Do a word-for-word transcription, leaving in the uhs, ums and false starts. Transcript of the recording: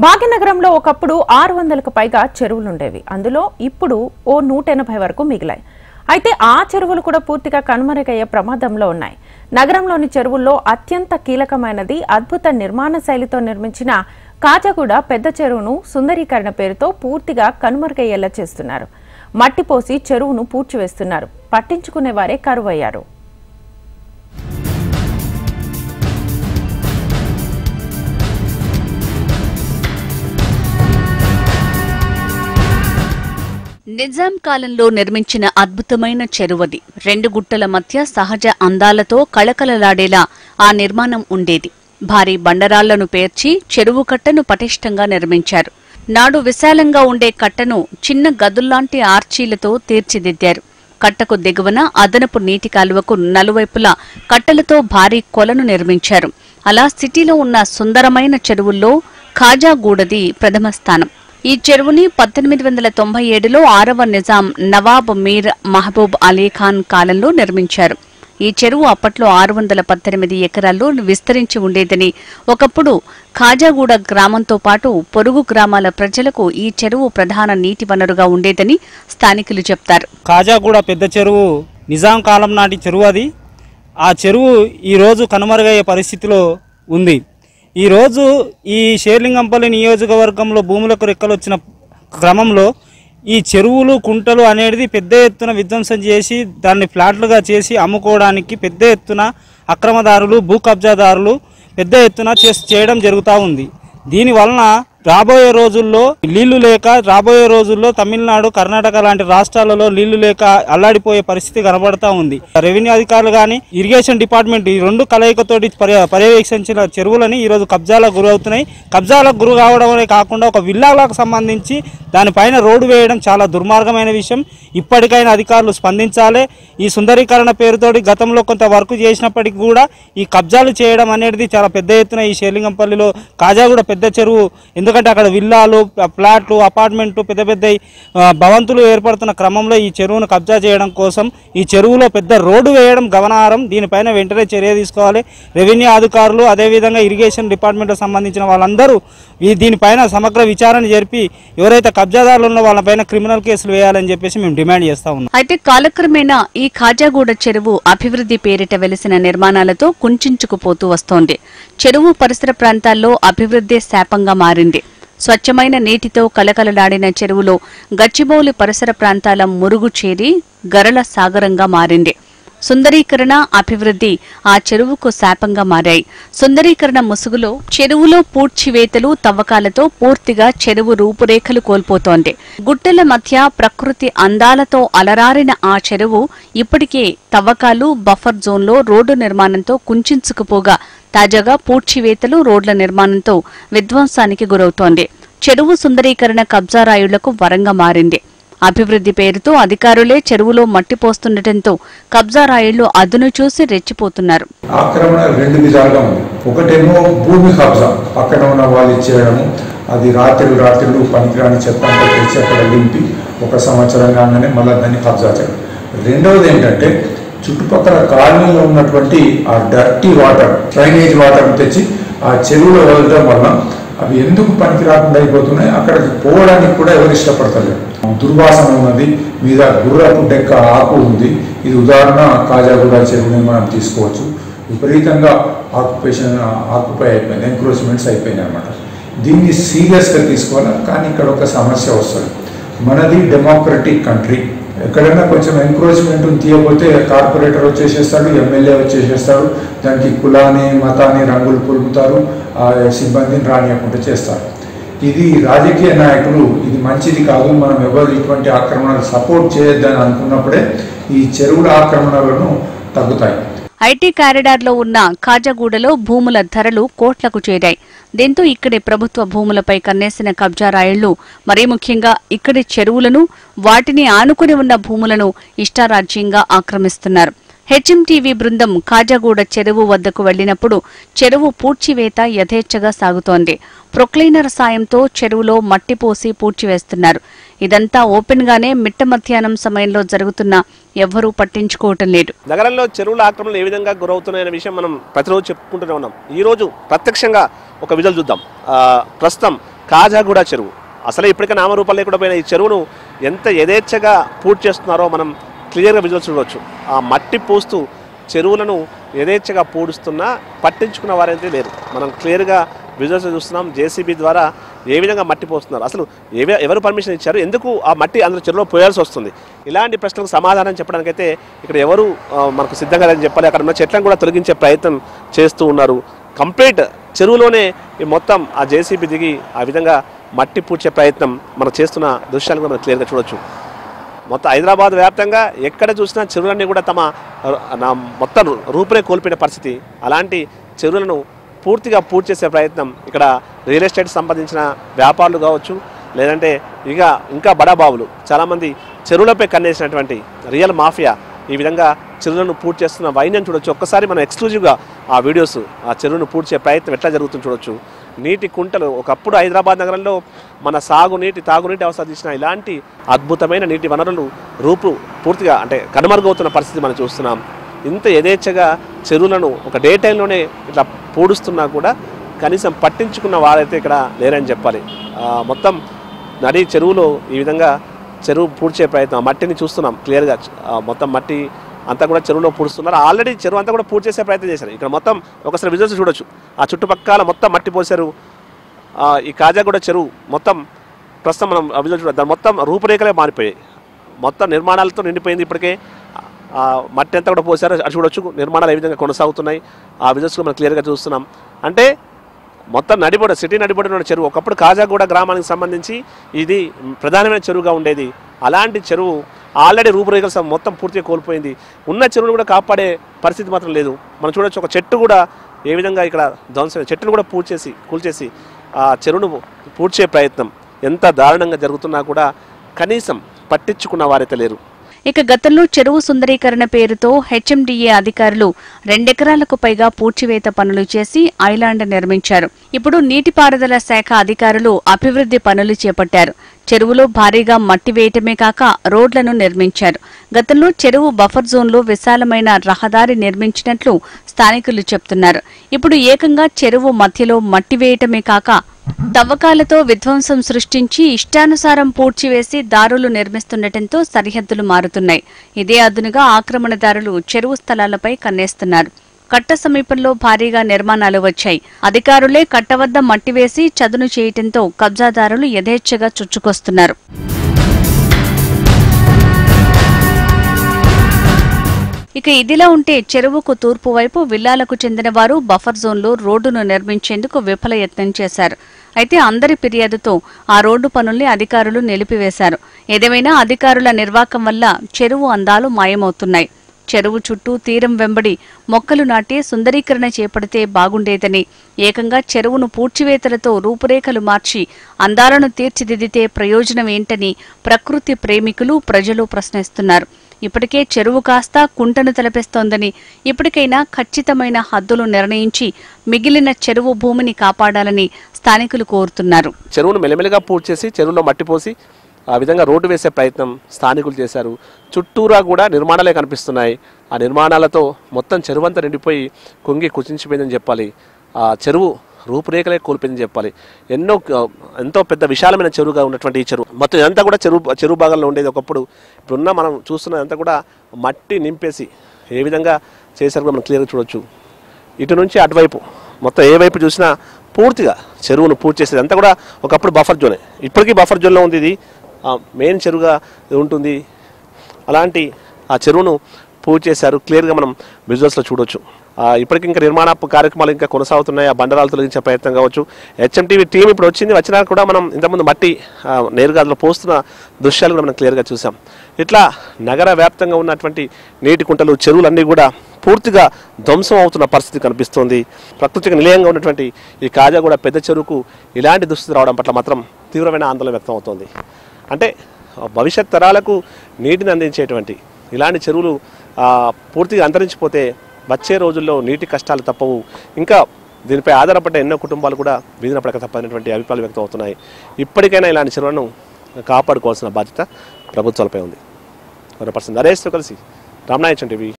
భాగ్యనగరంలో ఒకప్పుడు ఆరు వందలకు పైగా చెరువులుండేవి. అందులో ఇప్పుడు ఓ నూట ఎనభై వరకు మిగిలాయి. అయితే ఆ చెరువులు కూడా పూర్తిగా కనుమరుగయ్యే ప్రమాదంలో ఉన్నాయి. నగరంలోని చెరువుల్లో అత్యంత కీలకమైనది అద్భుత నిర్మాణ శైలితో నిర్మించిన కాజాగూడ పెద్ద చెరువును సుందరీకరణ పేరుతో పూర్తిగా కనుమరుగయ్యేలా చేస్తున్నారు. మట్టి పోసి చెరువును పూడ్చివేస్తున్నారు. పట్టించుకునే వారే కరువయ్యారు. నిజాం కాలంలో నిర్మించిన అద్భుతమైన చెరువది. రెండు గుట్టల మధ్య సహజ అందాలతో కళకళలాడేలా ఆ నిర్మాణం ఉండేది. భారీ బండరాళ్లను పేర్చి చెరువు కట్టను పటిష్టంగా నిర్మించారు. నాడు విశాలంగా ఉండే కట్టను చిన్న గదుల్లాంటి ఆర్చీలతో తీర్చిదిద్దారు. కట్టకు దిగువన అదనపు నీటి కాలువకు నలువైపులా కట్టలతో భారీ కొలను నిర్మించారు. అలా సిటీలో ఉన్న సుందరమైన చెరువుల్లో కాజాగూడది ప్రథమ స్థానం. ఈ చెరువుని పద్దెనిమిది వందల తొంభై ఏడులో ఆరవ నిజాం నవాబ్ మీర్ మహబూబ్ అలీ ఖాన్ కాలంలో నిర్మించారు. ఈ చెరువు అప్పట్లో ఆరు వందల పద్దెనిమిది ఎకరాల్లో విస్తరించి ఉండేదని, ఒకప్పుడు కాజాగూడ గ్రామంతో పాటు పొరుగు గ్రామాల ప్రజలకు ఈ చెరువు ప్రధాన నీటి వనరుగా ఉండేదని స్థానికులు చెప్తారు. కాజాగూడ పెద్ద చెరువు నిజాం కాలం నాటి చెరువు అది. ఆ చెరువు ఈరోజు కనుమరుగయ్యే పరిస్థితిలో ఉంది. ఈరోజు ఈ షేర్లింగంపల్లి నియోజకవర్గంలో భూములకు రెక్కలు వచ్చిన క్రమంలో ఈ చెరువులు కుంటలు అనేది పెద్ద ఎత్తున విధ్వంసం చేసి దాన్ని ఫ్లాట్లుగా చేసి అమ్ముకోవడానికి పెద్ద ఎత్తున అక్రమదారులు భూ కబ్జాదారులు పెద్ద ఎత్తున చేయడం జరుగుతూ ఉంది. దీనివలన రాబోయే రోజుల్లో నీళ్లు లేక రాబోయే రోజుల్లో తమిళనాడు కర్ణాటక లాంటి రాష్ట్రాలలో నీళ్లు లేక అల్లాడిపోయే పరిస్థితి కనబడతా ఉంది. రెవెన్యూ అధికారులు కానీ ఇరిగేషన్ డిపార్ట్మెంట్ ఈ రెండు కలయికతోటి పర్యవేక్షించిన చెరువులని ఈరోజు కబ్జాలకు గురవుతున్నాయి. కబ్జాలకు గురి కావడమే కాకుండా ఒక విల్లాలకు సంబంధించి దానిపైన రోడ్డు వేయడం చాలా దుర్మార్గమైన విషయం. ఇప్పటికైనా అధికారులు స్పందించాలి. ఈ సుందరీకరణ పేరుతోటి గతంలో కొంత వర్క్ చేసినప్పటికీ కూడా ఈ కబ్జాలు చేయడం అనేది చాలా పెద్ద ఎత్తున ఈ షేర్లింగంపల్లిలో కాజాగూడ పెద్ద చెరువు, ఎందుకంటే అక్కడ విల్లాలు ఫ్లాట్లు అపార్ట్మెంట్లు పెద్ద పెద్ద భవంతులు ఏర్పడుతున్న క్రమంలో ఈ చెరువును కబ్జా చేయడం కోసం ఈ చెరువులో పెద్ద రోడ్డు వేయడం గమనార్హం. దీనిపైన వెంటనే చర్య తీసుకోవాలి. రెవెన్యూ అధికారులు అదేవిధంగా ఇరిగేషన్ డిపార్ట్మెంట్కి సంబంధించిన వాళ్ళందరూ ఈ దీనిపైన సమగ్ర విచారణ జరిపి ఎవరైతే కబ్జాదారులు ఉన్న వాళ్ళపైన క్రిమినల్ కేసులు వేయాలని చెప్పేసి మేము డిమాండ్ చేస్తా ఉన్నాం. అయితే కాలక్రమేణా ఈ కాజాగూడ చెరువు అభివృద్ధి పేరిట వెలిసిన నిర్మాణాలతో కుంచుకుపోతూ వస్తోంది. చెరువు పరిసర ప్రాంతాల్లో అభివృద్ధి శాపంగా మారింది. స్వచ్ఛమైన నీటితో కలకలలాడిన చెరువులో గచ్చిబౌలి పరిసర ప్రాంతాల మురుగు చేరి గరళ సాగరంగా మారింది. సుందరీకరణ అభివృద్ధి ఆ చెరువుకు శాపంగా మారాయి. సుందరీకరణ ముసుగులో చెరువులో పూడ్చివేతలు తవ్వకాలతో పూర్తిగా చెరువు రూపురేఖలు కోల్పోతోంది. గుట్టల మధ్య ప్రకృతి అందాలతో అలరారిన ఆ చెరువు ఇప్పటికే తవ్వకాలు బఫర్ జోన్లో రోడ్డు నిర్మాణంతో కుంచుకుపోగా తాజాగా పూడ్చివేతలు రోడ్ల నిర్మాణంతో విధ్వంసానికి గురవుతోంది. చెరువు సుందరీకరణ కబ్జారాయుళ్లకు వరంగా మారింది. అభివృద్ధి పేరుతో అధికారులే చెరువులో మట్టి పోస్తుండటంతో కబ్జారాయుళ్లు అదును చూసి రెచ్చిపోతున్నారు. ఆక్రమణ రెండు విధాలుగా ఉంది. ఒకటేమో భూమి కబ్జా, పక్కన ఉన్న వాళ్ళు ఇచ్చేయడము, అది రాత్రులు రాత్రులు పనికిరాని చెత్త అంతా తెచ్చి అక్కడ లింపి ఒక సంవత్సరం కాగానే మళ్ళీ దాన్ని కబ్జా చేయడం. రెండవది ఏంటంటే చుట్టుపక్కల కాలనీలో ఉన్నటువంటి ఆ డర్టీ వాటర్ డ్రైనేజ్ వాటర్ తెచ్చి ఆ చెరువులో వదలడం వల్ల అవి ఎందుకు పనికి రాకుండా అయిపోతున్నాయి. అక్కడికి పోవడానికి కూడా ఎవరు ఇష్టపడతలేరు. దుర్వాసన ఉన్నది, మీద గుర్రపు డెక్క ఆకు ఉంది. ఇది ఉదాహరణ కాజాగూడ చెరువుని మనం తీసుకోవచ్చు. విపరీతంగా ఆక్యుపేషన్ ఆక్యుపై అయిపోయింది, ఎంక్రోచ్మెంట్స్ అయిపోయినాయి అన్నమాట. దీన్ని సీరియస్గా తీసుకోవాలి. కానీ ఇక్కడ ఒక సమస్య వస్తుంది. మనది డెమోక్రటిక్ కంట్రీ. ఎక్కడైనా కొంచెం ఎంక్రోచ్మెంట్ తీయకపోతే కార్పొరేటర్ వచ్చేసేస్తాడు, ఎమ్మెల్యే వచ్చేసేస్తాడు, దానికి కులాన్ని మతాన్ని రంగులు పులుపుతారు, ఆ సిబ్బందిని రానియకుండా చేస్తారు. ఇది రాజకీయ నాయకులు ఇది మంచిది కాదు, మనం ఎవరు ఇటువంటి ఆక్రమణలు సపోర్ట్ చేయొద్దని అనుకున్నప్పుడే ఈ చెరువుల ఆక్రమణలను తగ్గుతాయి. ఐటీ కారిడార్లో ఉన్న కాజాగూడలో భూముల ధరలు కోట్లకు చేరాయి. దీంతో ఇక్కడి ప్రభుత్వ భూములపై కన్నేసిన కబ్జారాయుళ్లు మరీ ముఖ్యంగా ఇక్కడి చెరువులను, వాటిని ఆనుకుని ఉన్న భూములను ఇష్టారాజ్యంగా ఆక్రమిస్తున్నారు. హెచ్ఎంటీవీ బృందం కాజాగూడ చెరువు వద్దకు వెళ్లినప్పుడు చెరువు పూడ్చివేత యథేచ్ఛగా సాగుతోంది. ప్రొక్లైనర్ సాయంతో చెరువులో మట్టి పోసి పూడ్చివేస్తున్నారు. ఇదంతా ఓపెన్ గానే మిట్ట మధ్యాహ్నం సమయంలో జరుగుతున్నా ఎవ్వరూ పట్టించుకోవటం లేదు. నగరంలో చెరువుల ఆక్రమణలు ఏ విధంగా గురవుతున్నాయనే విషయం మనం ప్రతిరోజు చెప్పుకుంటూనే ఉన్నాం. ఈ రోజు ప్రత్యక్షంగా ఒక విజువల్ చూద్దాం. ప్రస్తుతం కాజాగూడ చెరువు అసలే ఇప్పటికే నామరూపాలు లేకుండా పోయిన ఈ చెరువును ఎంత యథేచ్ఛగా పూర్తి చేస్తున్నారో మనం క్లియర్గా విజువల్స్ చూడవచ్చు. ఆ మట్టి పూస్తూ చెరువులను యథేచ్ఛగా పూడుస్తున్నా పట్టించుకున్న వారైతే లేరు. మనం క్లియర్గా విజువల్స్ చూస్తున్నాం. జేసీబీ ద్వారా ఏ విధంగా మట్టి పోస్తున్నారు, అసలు ఏ ఎవరు పర్మిషన్ ఇచ్చారు, ఎందుకు ఆ మట్టి అందులో చెరువులో పోయాల్సి వస్తుంది, ఇలాంటి ప్రశ్నలకు సమాధానం చెప్పడానికైతే ఇక్కడ ఎవరు మనకు సిద్ధంగా లేదని చెప్పాలి. అక్కడ ఉన్న చెట్లను కూడా తొలగించే ప్రయత్నం చేస్తూ ఉన్నారు. కంప్లీట్ చెరువులోనే ఈ మొత్తం ఆ జేసీబీ దిగి ఆ విధంగా మట్టి పూడ్చే ప్రయత్నం మనం చేస్తున్న దృశ్యాలు కూడా మనం క్లియర్గా చూడొచ్చు. మొత్తం హైదరాబాద్ వ్యాప్తంగా ఎక్కడ చూసినా చెరువులన్నీ కూడా తమ మొత్తం రూపునే కోల్పోయిన పరిస్థితి. అలాంటి చెరువులను పూర్తిగా పూర్తి చేసే ప్రయత్నం ఇక్కడ రియల్ ఎస్టేట్ సంబంధించిన వ్యాపారులు కావచ్చు, లేదంటే ఇక ఇంకా బడాబాబులు చాలామంది చెరువులపై కన్నేసినటువంటి రియల్ మాఫియా ఈ విధంగా చెరువులను పూర్తి చేస్తున్న వైన్యం చూడొచ్చు. ఒక్కసారి మనం ఎక్స్క్లూజివ్గా ఆ వీడియోస్ ఆ చెరువును పూర్తి చేసే ప్రయత్నం ఎట్లా జరుగుతుందో చూడొచ్చు. నీటి కుంటలు ఒకప్పుడు హైదరాబాద్ నగరంలో మన సాగునీటి తాగునీటి అవసరం తీసిన ఇలాంటి అద్భుతమైన నీటి వనరులు రూపు పూర్తిగా అంటే కనుమరుగవుతున్న పరిస్థితి మనం చూస్తున్నాం. ఇంత యథేచ్ఛగా చెరువులను ఒక డే టైంలోనే ఇట్లా పూడుస్తున్నా కూడా కనీసం పట్టించుకున్న వారైతే ఇక్కడ లేరని చెప్పాలి. మొత్తం నడి చెరువులో ఈ విధంగా చెరువు పూడ్చే ప్రయత్నం మట్టిని చూస్తున్నాం క్లియర్గా. మొత్తం మట్టి అంతా కూడా చెరువులో పూడుస్తున్నారు. ఆల్రెడీ చెరువు అంతా కూడా పూర్తి చేసే ప్రయత్నం చేశారు. ఇక్కడ మొత్తం ఒకసారి విజువల్స్ చూడొచ్చు. ఆ చుట్టుపక్కల మొత్తం మట్టి పోసారు. ఈ కాజాగూడ చెరువు మొత్తం ప్రస్తుతం మనం విజువల్ చూడ దాని మొత్తం రూపురేఖలే మారిపోయాయి. మొత్తం నిర్మాణాలతో నిండిపోయింది. ఇప్పటికే మట్టి అంతా కూడా పోసారు. అది చూడొచ్చు నిర్మాణాలు ఏ విధంగా కొనసాగుతున్నాయి. ఆ విజువల్స్ మనం క్లియర్గా చూస్తున్నాం. అంటే మొత్తం నడిబొడ సిటీ నడిబొడిన చెరువు ఒకప్పుడు కాజాగూడ గ్రామానికి సంబంధించి ఇది ప్రధానమైన చెరువుగా ఉండేది. అలాంటి చెరువు ఆల్రెడీ రూపురేఖలు మొత్తం పూర్తిగా కోల్పోయింది. ఉన్న చెరువును కూడా కాపాడే పరిస్థితి మాత్రం లేదు. మనం చూడొచ్చు ఒక చెట్టు కూడా ఏ విధంగా ఇక్కడ ధ్వంసం చెట్టును కూడా పూడ్చేసి కూల్చేసి ఆ చెరువును పూడ్చే ప్రయత్నం ఎంత దారుణంగా జరుగుతున్నా కూడా కనీసం పట్టించుకున్న వారైతే లేరు. ఇక గతంలో చెరువు సుందరీకరణ పేరుతో హెచ్ఎండిఏ అధికారులు రెండెకరాలకు పైగా పూడ్చివేత పనులు చేసి ఐలాండ్ నిర్మించారు. ఇప్పుడు నీటిపారుదల శాఖ అధికారులు అభివృద్ధి పనులు చేపట్టారు. చెరువులో భారీగా మట్టి వేయటమే కాక రోడ్లను నిర్మించారు. గతంలో చెరువు బఫర్ జోన్లో విశాలమైన రహదారి నిర్మించినట్లు స్థానికులు చెప్తున్నారు. ఇప్పుడు ఏకంగా చెరువు మధ్యలో మట్టి వేయటమే కాక తవ్వకాలతో విధ్వంసం సృష్టించి ఇష్టానుసారం పూడ్చివేసి దారులు నిర్మిస్తుండటంతో సరిహద్దులు మారుతున్నాయి. ఇదే అదునుగా ఆక్రమణదారులు చెరువు స్థలాలపై కన్నేస్తున్నారు. కట్ట సమీపంలో భారీగా నిర్మాణాలు వచ్చాయి. అధికారులే కట్ట వద్ద మట్టివేసి చదును చేయటంతో కబ్జాదారులు యథేచ్ఛగా చుచ్చుకొస్తున్నారు. ఇక ఇదిలా ఉంటే చెరువుకు తూర్పు వైపు విల్లాలకు చెందిన వారు బఫర్ జోన్లో రోడ్డును నిర్మించేందుకు విఫల యత్నం చేశారు. అయితే అందరి ఫిర్యాదుతో ఆ రోడ్డు పనుల్ని అధికారులు నిలిపివేశారు. ఏదేమైనా అధికారుల నిర్వాకం వల్ల చెరువు అందాలు మాయమవుతున్నాయి. చెరువు చుట్టూ తీరం వెంబడి మొక్కలు నాటి సుందరీకరణ చేపడితే బాగుండేదని, ఏకంగా చెరువును పూడ్చివేతలతో రూపురేఖలు మార్చి అందాలను తీర్చిదిద్దితే ప్రయోజనం ఏంటని ప్రకృతి ప్రేమికులు ప్రజలు ప్రశ్నిస్తున్నారు. ఇప్పటికే చెరువు కాస్త కుంటను తలపిస్తోందని, ఇప్పటికైనా ఖచ్చితమైన హద్దులు నిర్ణయించి మిగిలిన చెరువు భూమిని కాపాడాలని స్థానికులు కోరుతున్నారు. చెరువును మెల్లమెల్లగా పూర్తి చేసి చెరువులో మట్టి పోసి ఆ విధంగా రోడ్డు వేసే ప్రయత్నం స్థానికులు చేశారు. చుట్టూరా కూడా నిర్మాణాలే కనిపిస్తున్నాయి. ఆ నిర్మాణాలతో మొత్తం చెరువు అంతా నిండిపోయి కుంగి కుచించిపోయిందని చెప్పాలి. ఆ చెరువు రూపురేఖలే కోల్పోయిందని చెప్పాలి. ఎన్నో ఎంతో పెద్ద విశాలమైన చెరువుగా ఉన్నటువంటి ఈ చెరువు మొత్తం ఇదంతా కూడా చెరువు చెరువు భాగంలో ఉండేది ఒకప్పుడు. ఇప్పుడున్న మనం చూస్తున్నదంతా కూడా మట్టి నింపేసి ఏ విధంగా చేశారు మనం క్లియర్గా చూడొచ్చు. ఇటు నుంచి అటువైపు మొత్తం ఏ వైపు చూసినా పూర్తిగా చెరువును పూర్తి చేసేది అంతా కూడా ఒకప్పుడు బఫర్ జోనే. ఇప్పటికీ బఫర్ జోన్లో ఉంది. ఇది మెయిన్ చెరువుగా ఉంటుంది. అలాంటి ఆ చెరువును పూర్తి చేశారు. క్లియర్గా మనం విజువల్స్లో చూడొచ్చు. ఇప్పటికి ఇంకా నిర్మాణ కార్యక్రమాలు ఇంకా కొనసాగుతున్నాయి. ఆ బండరాలు తొలగించే ప్రయత్నం కావచ్చు. హెచ్ఎంటీవీ టీం ఇప్పుడు వచ్చింది. వచ్చినా కూడా మనం ఇంతకుముందు మట్టి నేరుగా అందులో పోస్తున్న దృశ్యాలు కూడా మనం క్లియర్గా చూసాం. ఇట్లా నగర వ్యాప్తంగా ఉన్నటువంటి నీటి కుంటలు చెరువులన్నీ కూడా పూర్తిగా ధ్వంసం అవుతున్న పరిస్థితి కనిపిస్తోంది. ప్రకృతికి నిలయంగా ఉన్నటువంటి ఈ కాజాగూడ పెద్ద చెరువుకు ఇలాంటి దుస్థితి రావడం పట్ల మాత్రం తీవ్రమైన ఆందోళన వ్యక్తం అవుతోంది. అంటే భవిష్యత్ తరాలకు నీటిని అందించేటువంటి ఇలాంటి చెరువులు పూర్తిగా అంతరించిపోతే వచ్చే రోజుల్లో నీటి కష్టాలు తప్పవు. ఇంకా దీనిపై ఆధారపడ్డ ఎన్నో కుటుంబాలు కూడా వీధిన పడక తప్పనటువంటి అభిప్రాయాలు వ్యక్తం అవుతున్నాయి. ఇప్పటికైనా ఇలాంటి చెరువులను కాపాడుకోవాల్సిన బాధ్యత ప్రభుత్వాలపై ఉంది. పర్సన్ నరేష్తో కలిసి రామ్నాయక్ టీవీ.